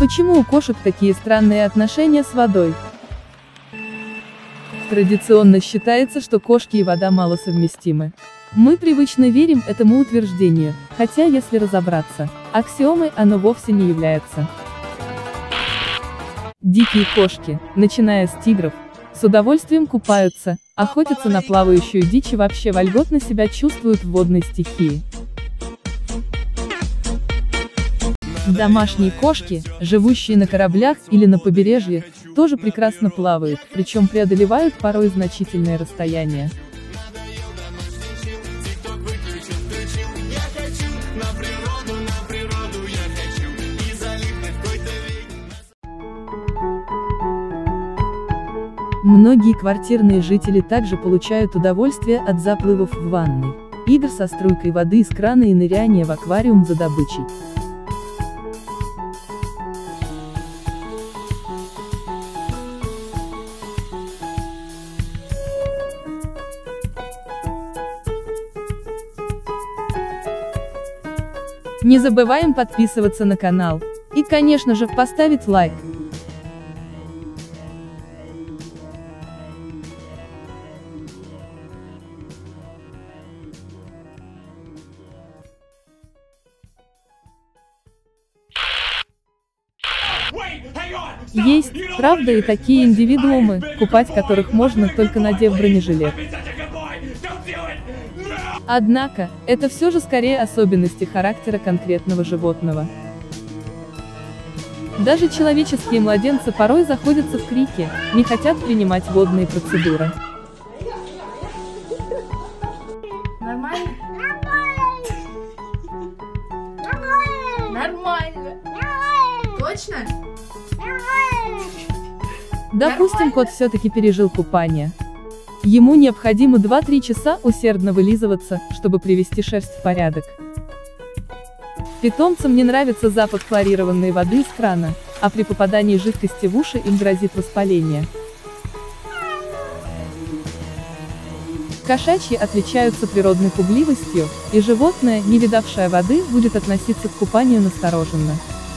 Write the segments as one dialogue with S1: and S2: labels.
S1: Почему у кошек такие странные отношения с водой? Традиционно считается, что кошки и вода мало совместимы. Мы привычно верим этому утверждению, хотя если разобраться, аксиомой оно вовсе не является. Дикие кошки, начиная с тигров, с удовольствием купаются, охотятся на плавающую дичь и вообще вольготно себя чувствуют в водной стихии. Домашние кошки, живущие на кораблях или на побережье, тоже прекрасно плавают, причем преодолевают порой значительные расстояния. Многие квартирные жители также получают удовольствие от заплывов в ванной, игр со струйкой воды из крана и ныряния в аквариум за добычей. Не забываем подписываться на канал. И, конечно же, поставить лайк. Есть, правда, и такие индивидуумы, купать которых можно, только надев бронежилет. Однако, это все же скорее особенности характера конкретного животного. Даже человеческие младенцы порой заходятся в крики, не хотят принимать водные процедуры.
S2: Нормально? Нормально. Точно?
S1: Допустим, кот все-таки пережил купание. Ему необходимо 2-3 часа усердно вылизываться, чтобы привести шерсть в порядок. Питомцам не нравится запах хлорированной воды из крана, а при попадании жидкости в уши им грозит воспаление. Кошачьи отличаются природной пугливостью, и животное, не видавшее воды, будет относиться к купанию настороженно.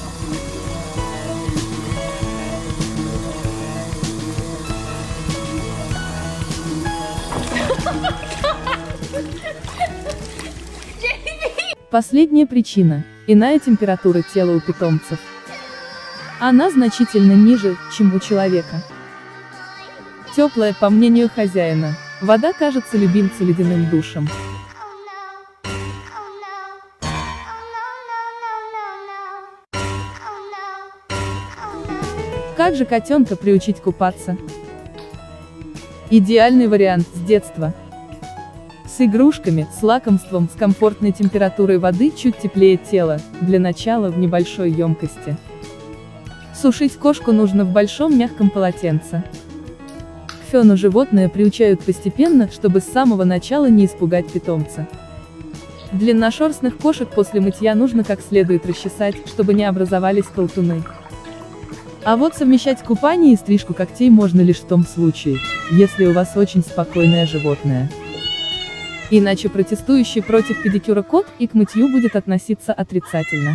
S1: Последняя причина – иная температура тела у питомцев. Она значительно ниже, чем у человека. Теплая, по мнению хозяина, вода кажется любимцу ледяным душем. Как же котенка приучить купаться? Идеальный вариант с детства. С игрушками, с лакомством, с комфортной температурой воды чуть теплее тела, для начала в небольшой емкости. Сушить кошку нужно в большом мягком полотенце. К фену животное приучают постепенно, чтобы с самого начала не испугать питомца. Длинношерстных кошек после мытья нужно как следует расчесать, чтобы не образовались колтуны. А вот совмещать купание и стрижку когтей можно лишь в том случае, если у вас очень спокойное животное. Иначе протестующий против педикюра кот и к мытью будет относиться отрицательно.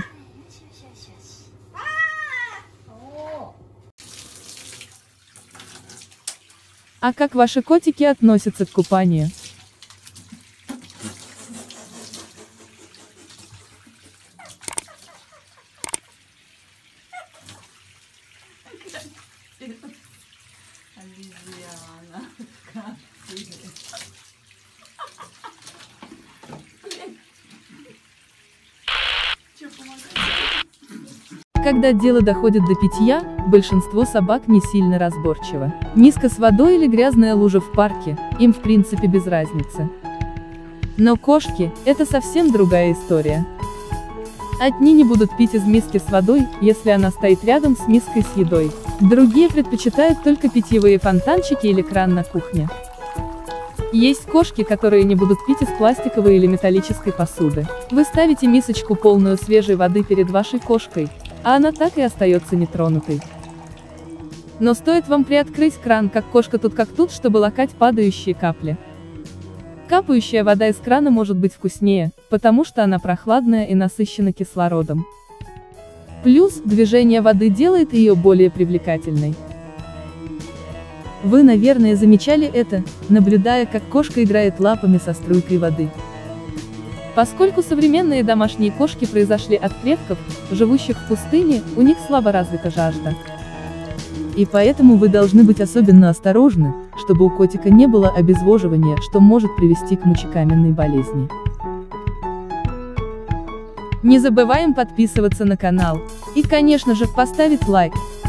S1: А как ваши котики относятся к купанию? Когда дело доходит до питья, большинство собак не сильно разборчиво. Миска с водой или грязная лужа в парке, им в принципе без разницы. Но кошки – это совсем другая история. Одни не будут пить из миски с водой, если она стоит рядом с миской с едой. Другие предпочитают только питьевые фонтанчики или кран на кухне. Есть кошки, которые не будут пить из пластиковой или металлической посуды. Вы ставите мисочку полную свежей воды перед вашей кошкой, а она так и остается нетронутой. Но стоит вам приоткрыть кран, как кошка тут как тут, чтобы лакать падающие капли. Капающая вода из крана может быть вкуснее, потому что она прохладная и насыщена кислородом. Плюс, движение воды делает ее более привлекательной. Вы, наверное, замечали это, наблюдая, как кошка играет лапами со струйкой воды. Поскольку современные домашние кошки произошли от предков, живущих в пустыне, у них слабо развита жажда. И поэтому вы должны быть особенно осторожны, чтобы у котика не было обезвоживания, что может привести к мочекаменной болезни. Не забываем подписываться на канал. И, конечно же, поставить лайк,